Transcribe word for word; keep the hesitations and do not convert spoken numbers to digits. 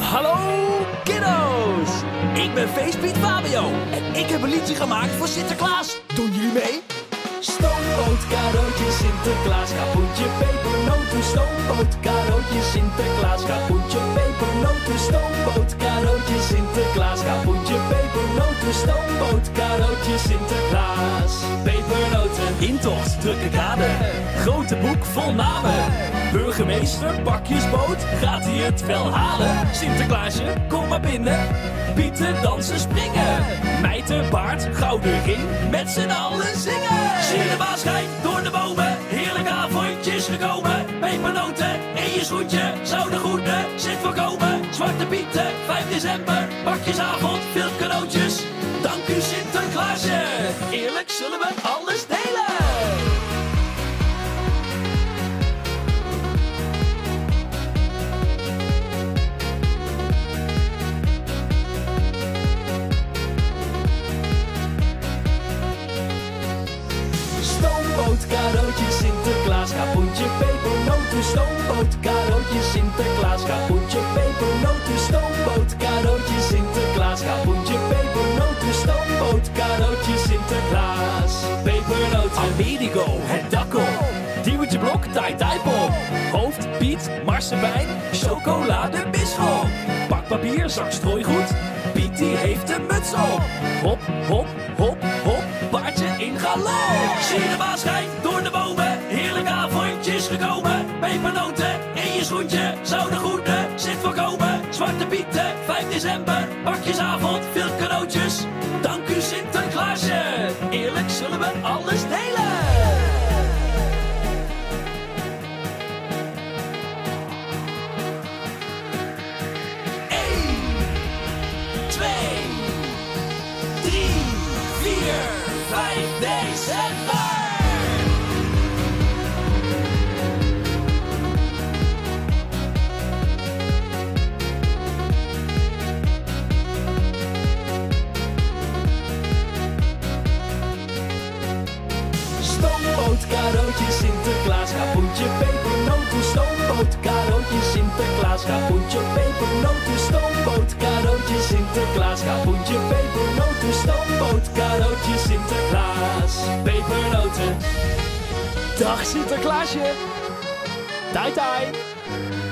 Hallo kiddo's! Ik ben Feestpiet Fabio en ik heb een liedje gemaakt voor Sinterklaas. Doen jullie mee? Stoomboot, carootje, Sinterklaas, kapoentje, pepernoten. Stoomboot, carootje, Sinterklaas, kapoentje, pepernoten. Stoomboot, carootje, Sinterklaas, kapoentje, pepernoten. Stoomboot, carootje, Sinterklaas, pepernoten. Intocht, drukke kade, grote boek vol namen. Burgemeester, pakjesboot, gaat hij het wel halen? Sinterklaasje, kom maar binnen. Pieten, dansen, springen. Mijten, baard, gouden ring, met z'n allen zingen. Zie de baas schijnt door de bomen, heerlijke avondjes gekomen. Pepernoten in je schoentje, zouden groenten, zit voorkomen. Zwarte Pieten, vijf december, pakjesavond, veel cadeautjes. Dank u Sinterklaasje, eerlijk zullen we alles delen. Stoomboot, carootje, Sinterklaas, kapoentje, pepernoten. Stoomboot, carootje, Sinterklaas, kapoentje, pepernoten. Stoomboot, carootje, Sinterklaas, kapoentje, pepernoten. Stoomboot, carootje, Sinterklaas, pepernoten. Amerigo, het dak op. Diewertje Blok, tai-tai-pop. Hoofd, Piet, marsepein, chocolade, bisschop. Bakpapier, zak strooigoed. Piet die heeft een muts op. Hop, hop, hop, hop. Paardje in galop. Zie de baas schijnt door de bomen. Heerlijke avondjes gekomen. Pepernoten in je schoentje. Zouden groenten, zit voorkomen. Zwarte Pieten, vijf december. Pakjesavond, veel cadeautjes. Dank u Sinterklaasje. Eerlijk zullen we alles delen. vijf december! Stoomboot, carootje, Sinterklaas, kapoentje, pepernoten. Stoomboot, carootje, Sinterklaas, kapoentje, pepernoten. Stoomboot, carootje, Sinterklaas, kapoentje, pepernoten. Stoomboot, carootje, Sinterklaas, pepernoten. Dag Sinterklaasje! Tai tai!